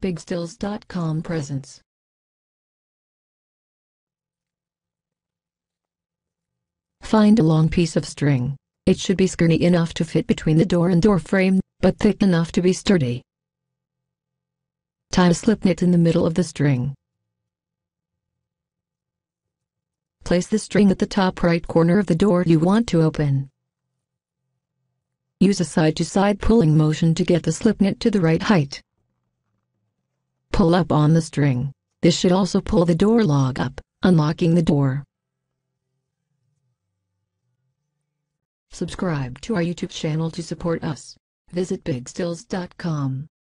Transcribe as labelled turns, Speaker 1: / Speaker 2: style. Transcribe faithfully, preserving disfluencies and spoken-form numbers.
Speaker 1: big stills dot com presents. Find a long piece of string. It should be skinny enough to fit between the door and door frame, but thick enough to be sturdy. Tie a slip knot in the middle of the string. Place the string at the top right corner of the door you want to open. Use a side-to-side pulling motion to get the slip knot to the right height. Pull up on the string. This should also pull the door lock up, unlocking the door. Subscribe to our YouTube channel to support us. Visit big stills dot com.